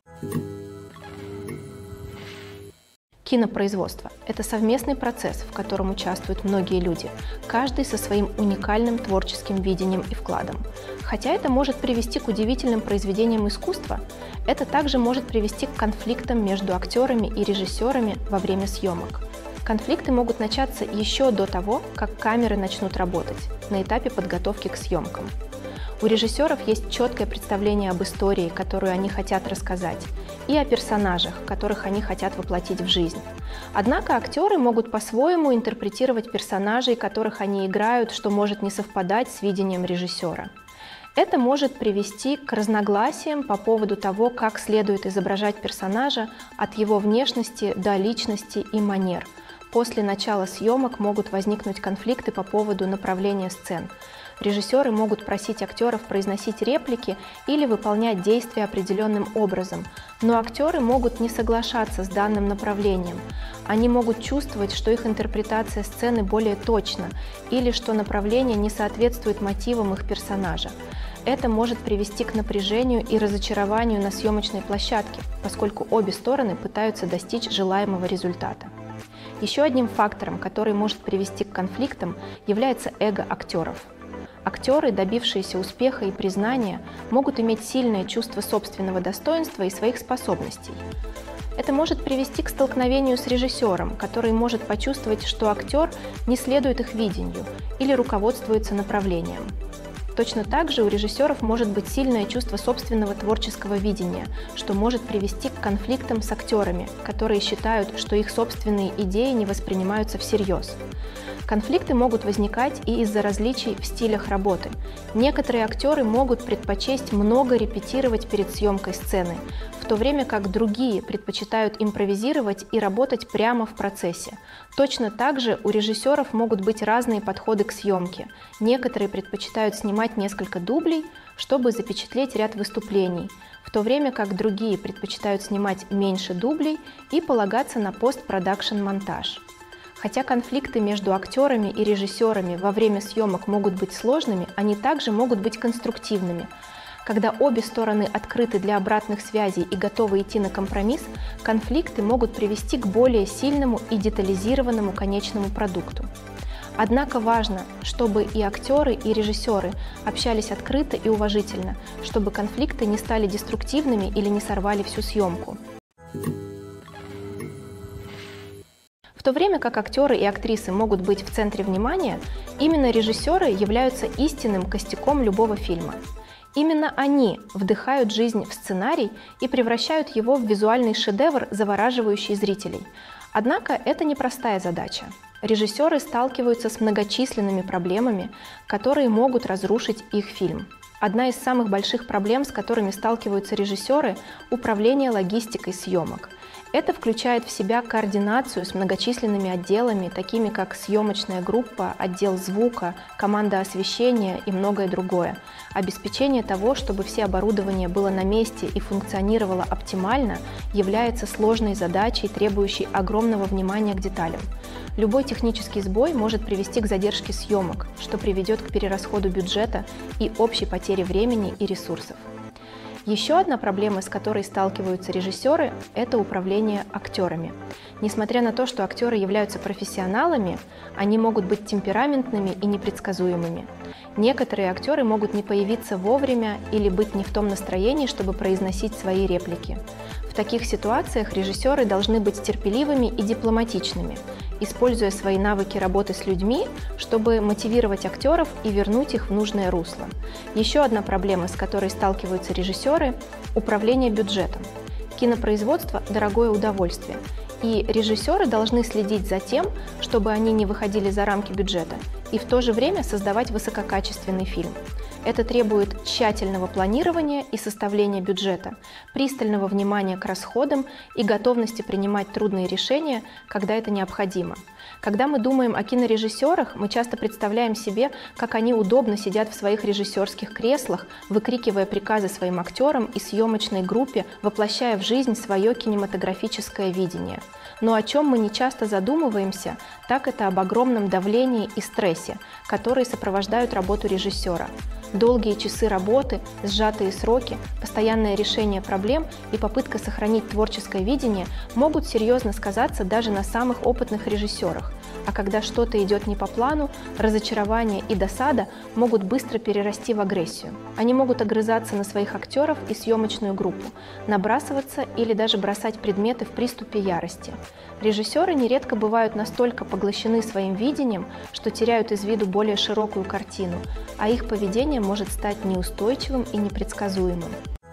Кинопроизводство – это совместный процесс, в котором участвуют многие люди, каждый со своим уникальным творческим видением и вкладом. Хотя это может привести к удивительным произведениям искусства, это также может привести к конфликтам между актерами и режиссерами во время съемок. Конфликты могут начаться еще до того, как камеры начнут работать, на этапе подготовки к съемкам. У режиссеров есть четкое представление об истории, которую они хотят рассказать, и о персонажах, которых они хотят воплотить в жизнь. Однако актеры могут по-своему интерпретировать персонажей, которых они играют, что может не совпадать с видением режиссера. Это может привести к разногласиям по поводу того, как следует изображать персонажа от его внешности до личности и манер. После начала съемок могут возникнуть конфликты по поводу направления сцен. Режиссеры могут просить актеров произносить реплики или выполнять действия определенным образом, но актеры могут не соглашаться с данным направлением. Они могут чувствовать, что их интерпретация сцены более точна или что направление не соответствует мотивам их персонажа. Это может привести к напряжению и разочарованию на съемочной площадке, поскольку обе стороны пытаются достичь желаемого результата. Еще одним фактором, который может привести к конфликтам, является эго актеров. Актеры, добившиеся успеха и признания, могут иметь сильное чувство собственного достоинства и своих способностей. Это может привести к столкновению с режиссером, который может почувствовать, что актер не следует их видению или руководствуется направлением. Точно так же у режиссеров может быть сильное чувство собственного творческого видения, что может привести к конфликтам с актерами, которые считают, что их собственные идеи не воспринимаются всерьез. Конфликты могут возникать и из-за различий в стилях работы. Некоторые актеры могут предпочесть много репетировать перед съемкой сцены, в то время как другие предпочитают импровизировать и работать прямо в процессе. Точно так же у режиссеров могут быть разные подходы к съемке. Некоторые предпочитают снимать несколько дублей, чтобы запечатлеть ряд выступлений, в то время как другие предпочитают снимать меньше дублей и полагаться на постпродакшн-монтаж. Хотя конфликты между актерами и режиссерами во время съемок могут быть сложными, они также могут быть конструктивными. Когда обе стороны открыты для обратных связей и готовы идти на компромисс, конфликты могут привести к более сильному и детализированному конечному продукту. Однако важно, чтобы и актеры, и режиссеры общались открыто и уважительно, чтобы конфликты не стали деструктивными или не сорвали всю съемку. В то время как актеры и актрисы могут быть в центре внимания, именно режиссеры являются истинным костяком любого фильма. Именно они вдыхают жизнь в сценарий и превращают его в визуальный шедевр, завораживающий зрителей. Однако это непростая задача. Режиссеры сталкиваются с многочисленными проблемами, которые могут разрушить их фильм. Одна из самых больших проблем, с которыми сталкиваются режиссеры – управление логистикой съемок. Это включает в себя координацию с многочисленными отделами, такими как съемочная группа, отдел звука, команда освещения и многое другое. Обеспечение того, чтобы все оборудование было на месте и функционировало оптимально, является сложной задачей, требующей огромного внимания к деталям. Любой технический сбой может привести к задержке съемок, что приведет к перерасходу бюджета и общей потере времени и ресурсов. Еще одна проблема, с которой сталкиваются режиссеры, это управление актерами. Несмотря на то, что актеры являются профессионалами, они могут быть темпераментными и непредсказуемыми. Некоторые актеры могут не появиться вовремя или быть не в том настроении, чтобы произносить свои реплики. В таких ситуациях режиссеры должны быть терпеливыми и дипломатичными, используя свои навыки работы с людьми, чтобы мотивировать актеров и вернуть их в нужное русло. Еще одна проблема, с которой сталкиваются режиссеры – управление бюджетом. Кинопроизводство – дорогое удовольствие, и режиссеры должны следить за тем, чтобы они не выходили за рамки бюджета, и в то же время создавать высококачественный фильм. Это требует тщательного планирования и составления бюджета, пристального внимания к расходам и готовности принимать трудные решения, когда это необходимо. Когда мы думаем о кинорежиссерах, мы часто представляем себе, как они удобно сидят в своих режиссерских креслах, выкрикивая приказы своим актерам и съемочной группе, воплощая в жизнь свое кинематографическое видение. Но о чем мы не часто задумываемся, так это об огромном давлении и стрессе, которые сопровождают работу режиссера. Долгие часы работы, сжатые сроки, постоянное решение проблем и попытка сохранить творческое видение могут серьезно сказаться даже на самых опытных режиссерах. А когда что-то идет не по плану, разочарование и досада могут быстро перерасти в агрессию. Они могут огрызаться на своих актеров и съемочную группу, набрасываться или даже бросать предметы в приступе ярости. Режиссеры нередко бывают настолько поглощены своим видением, что теряют из виду более широкую картину, а их поведение может стать неустойчивым и непредсказуемым.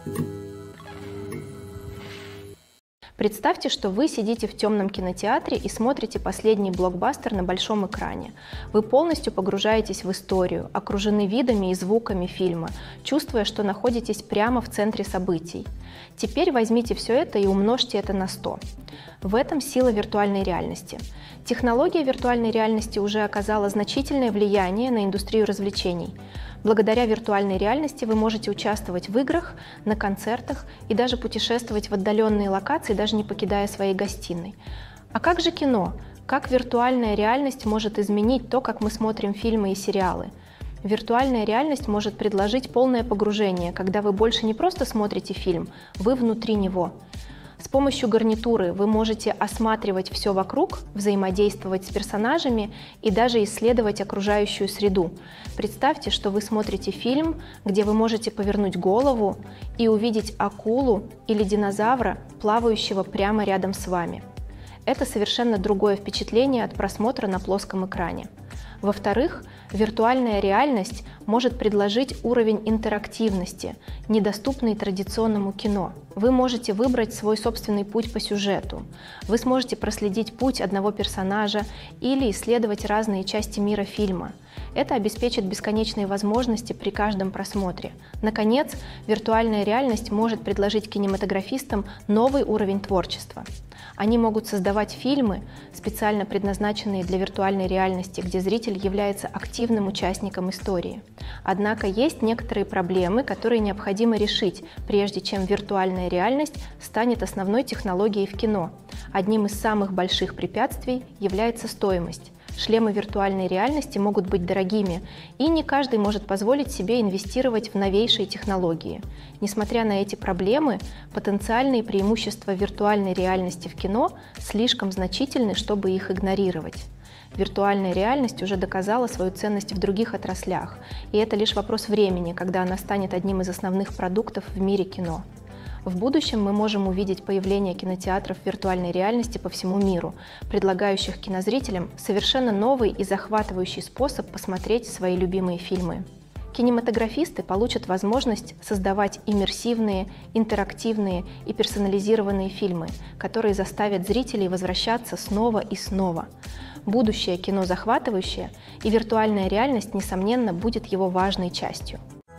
Представьте, что вы сидите в темном кинотеатре и смотрите последний блокбастер на большом экране. Вы полностью погружаетесь в историю, окружены видами и звуками фильма, чувствуя, что находитесь прямо в центре событий. Теперь возьмите все это и умножьте это на сто. В этом сила виртуальной реальности. Технология виртуальной реальности уже оказала значительное влияние на индустрию развлечений. Благодаря виртуальной реальности вы можете участвовать в играх, на концертах и даже путешествовать в отдаленные локации, даже не покидая своей гостиной. А как же кино? Как виртуальная реальность может изменить то, как мы смотрим фильмы и сериалы? Виртуальная реальность может предложить полное погружение, когда вы больше не просто смотрите фильм, вы внутри него. С помощью гарнитуры вы можете осматривать все вокруг, взаимодействовать с персонажами и даже исследовать окружающую среду. Представьте, что вы смотрите фильм, где вы можете повернуть голову и увидеть акулу или динозавра, плавающего прямо рядом с вами. Это совершенно другое впечатление от просмотра на плоском экране. Во-вторых, виртуальная реальность может предложить уровень интерактивности, недоступный традиционному кино. Вы можете выбрать свой собственный путь по сюжету. Вы сможете проследить путь одного персонажа или исследовать разные части мира фильма. Это обеспечит бесконечные возможности при каждом просмотре. Наконец, виртуальная реальность может предложить кинематографистам новый уровень творчества. Они могут создавать фильмы, специально предназначенные для виртуальной реальности, где зритель является активным участником истории. Однако есть некоторые проблемы, которые необходимо решить, прежде чем виртуальная реальность станет основной технологией в кино. Одним из самых больших препятствий является стоимость. Шлемы виртуальной реальности могут быть дорогими, и не каждый может позволить себе инвестировать в новейшие технологии. Несмотря на эти проблемы, потенциальные преимущества виртуальной реальности в кино слишком значительны, чтобы их игнорировать. Виртуальная реальность уже доказала свою ценность в других отраслях, и это лишь вопрос времени, когда она станет одним из основных продуктов в мире кино. В будущем мы можем увидеть появление кинотеатров виртуальной реальности по всему миру, предлагающих кинозрителям совершенно новый и захватывающий способ посмотреть свои любимые фильмы. Кинематографисты получат возможность создавать иммерсивные, интерактивные и персонализированные фильмы, которые заставят зрителей возвращаться снова и снова. Будущее кино захватывающее, и виртуальная реальность, несомненно, будет его важной частью.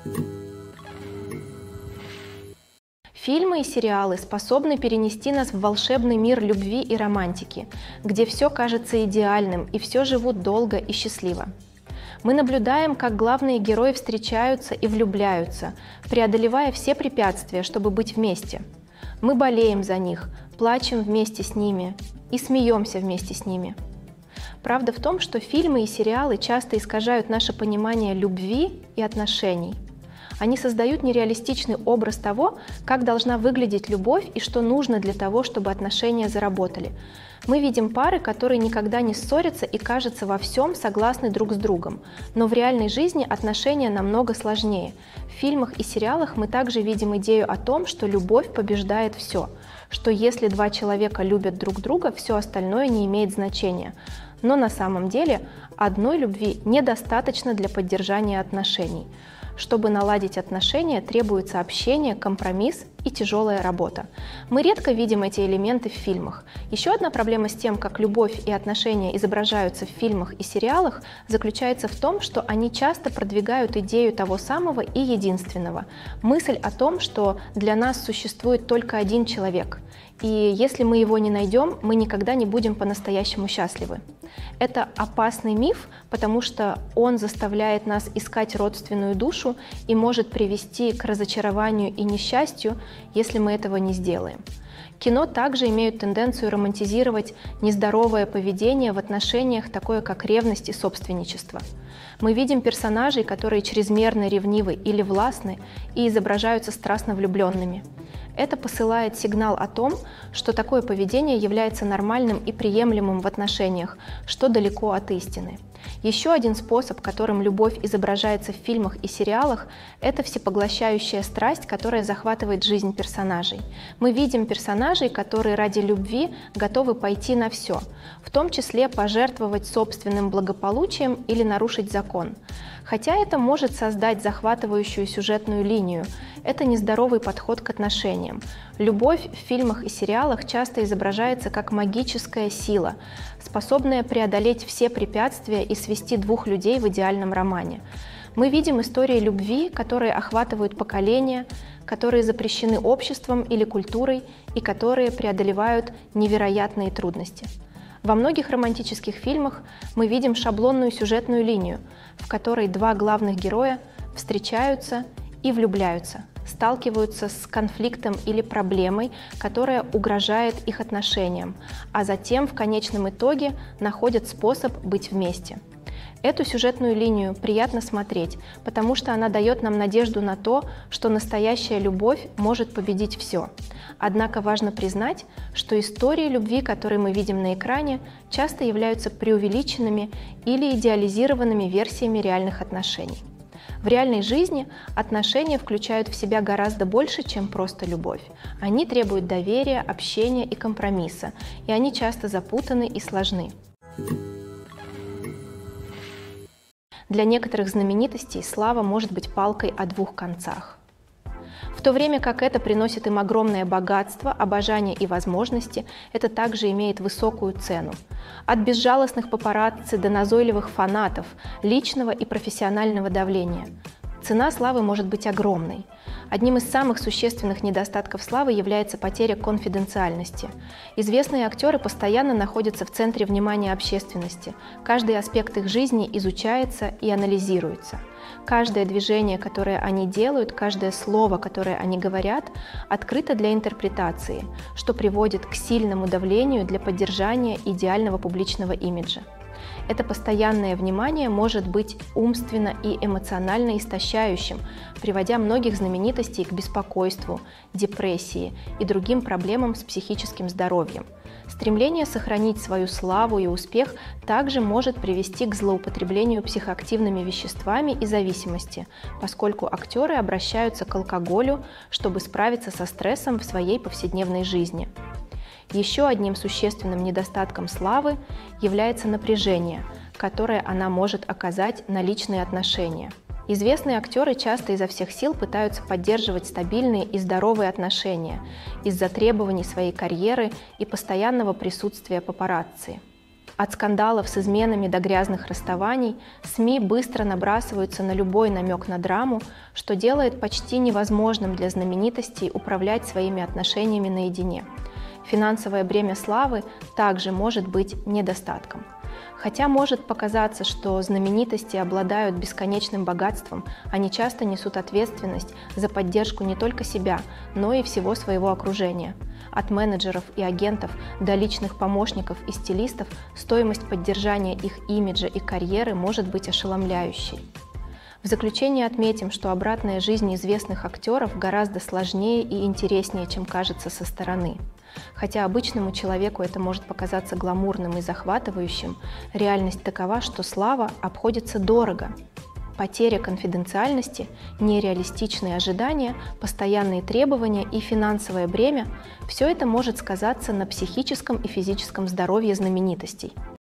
Фильмы и сериалы способны перенести нас в волшебный мир любви и романтики, где все кажется идеальным и все живут долго и счастливо. Мы наблюдаем, как главные герои встречаются и влюбляются, преодолевая все препятствия, чтобы быть вместе. Мы болеем за них, плачем вместе с ними и смеемся вместе с ними. Правда в том, что фильмы и сериалы часто искажают наше понимание любви и отношений. Они создают нереалистичный образ того, как должна выглядеть любовь и что нужно для того, чтобы отношения заработали. Мы видим пары, которые никогда не ссорятся и, кажется, во всем согласны друг с другом. Но в реальной жизни отношения намного сложнее. В фильмах и сериалах мы также видим идею о том, что любовь побеждает все, что если два человека любят друг друга, все остальное не имеет значения. Но на самом деле одной любви недостаточно для поддержания отношений. Чтобы наладить отношения, требуется общение, компромисс и тяжелая работа. Мы редко видим эти элементы в фильмах. Еще одна проблема с тем, как любовь и отношения изображаются в фильмах и сериалах, заключается в том, что они часто продвигают идею того самого и единственного. Мысль о том, что для нас существует только один человек, и если мы его не найдем, мы никогда не будем по-настоящему счастливы. Это опасный миф, потому что он заставляет нас искать родственную душу и может привести к разочарованию и несчастью, если мы этого не сделаем. Кино также имеют тенденцию романтизировать нездоровое поведение в отношениях, такое как ревность и собственничество. Мы видим персонажей, которые чрезмерно ревнивы или властны и изображаются страстно влюбленными. Это посылает сигнал о том, что такое поведение является нормальным и приемлемым в отношениях, что далеко от истины. Еще один способ, которым любовь изображается в фильмах и сериалах, это всепоглощающая страсть, которая захватывает жизнь персонажей. Мы видим персонажей, которые ради любви готовы пойти на все, в том числе пожертвовать собственным благополучием или нарушить закон. Хотя это может создать захватывающую сюжетную линию, это нездоровый подход к отношениям. Любовь в фильмах и сериалах часто изображается как магическая сила, способная преодолеть все препятствия и свести двух людей в идеальном романе. Мы видим истории любви, которые охватывают поколения, которые запрещены обществом или культурой и которые преодолевают невероятные трудности. Во многих романтических фильмах мы видим шаблонную сюжетную линию, в которой два главных героя встречаются и влюбляются, сталкиваются с конфликтом или проблемой, которая угрожает их отношениям, а затем в конечном итоге находят способ быть вместе. Эту сюжетную линию приятно смотреть, потому что она дает нам надежду на то, что настоящая любовь может победить все. Однако важно признать, что истории любви, которые мы видим на экране, часто являются преувеличенными или идеализированными версиями реальных отношений. В реальной жизни отношения включают в себя гораздо больше, чем просто любовь. Они требуют доверия, общения и компромисса, и они часто запутаны и сложны. Для некоторых знаменитостей слава может быть палкой о двух концах. В то время как это приносит им огромное богатство, обожание и возможности, это также имеет высокую цену. От безжалостных папарацци до назойливых фанатов, личного и профессионального давления. Цена славы может быть огромной. Одним из самых существенных недостатков славы является потеря конфиденциальности. Известные актеры постоянно находятся в центре внимания общественности. Каждый аспект их жизни изучается и анализируется. Каждое движение, которое они делают, каждое слово, которое они говорят, открыто для интерпретации, что приводит к сильному давлению для поддержания идеального публичного имиджа. Это постоянное внимание может быть умственно и эмоционально истощающим, приводя многих знаменитостей к беспокойству, депрессии и другим проблемам с психическим здоровьем. Стремление сохранить свою славу и успех также может привести к злоупотреблению психоактивными веществами и зависимости, поскольку актеры обращаются к алкоголю, чтобы справиться со стрессом в своей повседневной жизни. Еще одним существенным недостатком славы является напряжение, которое она может оказать на личные отношения. Известные актеры часто изо всех сил пытаются поддерживать стабильные и здоровые отношения из-за требований своей карьеры и постоянного присутствия папарацци. От скандалов с изменами до грязных расставаний СМИ быстро набрасываются на любой намек на драму, что делает почти невозможным для знаменитостей управлять своими отношениями наедине. Финансовое бремя славы также может быть недостатком. Хотя может показаться, что знаменитости обладают бесконечным богатством, они часто несут ответственность за поддержку не только себя, но и всего своего окружения. От менеджеров и агентов до личных помощников и стилистов стоимость поддержания их имиджа и карьеры может быть ошеломляющей. В заключение отметим, что обратная жизнь известных актеров гораздо сложнее и интереснее, чем кажется со стороны. Хотя обычному человеку это может показаться гламурным и захватывающим, реальность такова, что слава обходится дорого. Потеря конфиденциальности, нереалистичные ожидания, постоянные требования и финансовое бремя – все это может сказаться на психическом и физическом здоровье знаменитостей.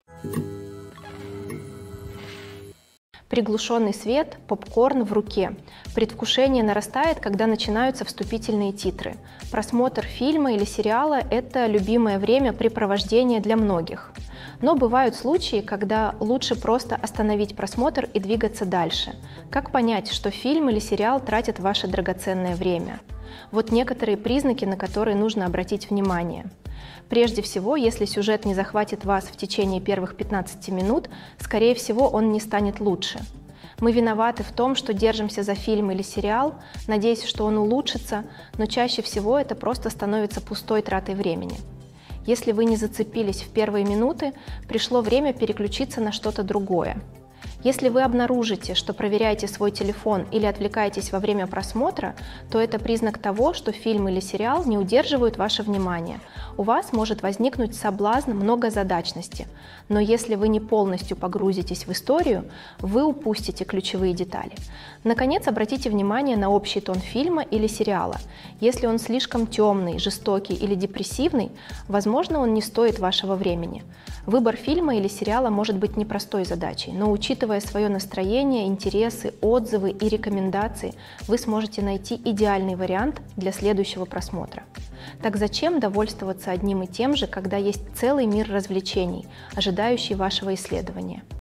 Приглушенный свет, попкорн в руке. Предвкушение нарастает, когда начинаются вступительные титры. Просмотр фильма или сериала – это любимое времяпрепровождение для многих. Но бывают случаи, когда лучше просто остановить просмотр и двигаться дальше. Как понять, что фильм или сериал тратит ваше драгоценное время? Вот некоторые признаки, на которые нужно обратить внимание. Прежде всего, если сюжет не захватит вас в течение первых пятнадцати минут, скорее всего, он не станет лучше. Мы виноваты в том, что держимся за фильм или сериал, надеясь, что он улучшится, но чаще всего это просто становится пустой тратой времени. Если вы не зацепились в первые минуты, пришло время переключиться на что-то другое. Если вы обнаружите, что проверяете свой телефон или отвлекаетесь во время просмотра, то это признак того, что фильм или сериал не удерживают ваше внимание. У вас может возникнуть соблазн многозадачности, но если вы не полностью погрузитесь в историю, вы упустите ключевые детали. Наконец, обратите внимание на общий тон фильма или сериала. Если он слишком темный, жестокий или депрессивный, возможно, он не стоит вашего времени. Выбор фильма или сериала может быть непростой задачей, но учитывая свое настроение, интересы, отзывы и рекомендации, вы сможете найти идеальный вариант для следующего просмотра. Так зачем довольствоваться одним и тем же, когда есть целый мир развлечений, ожидающий вашего исследования?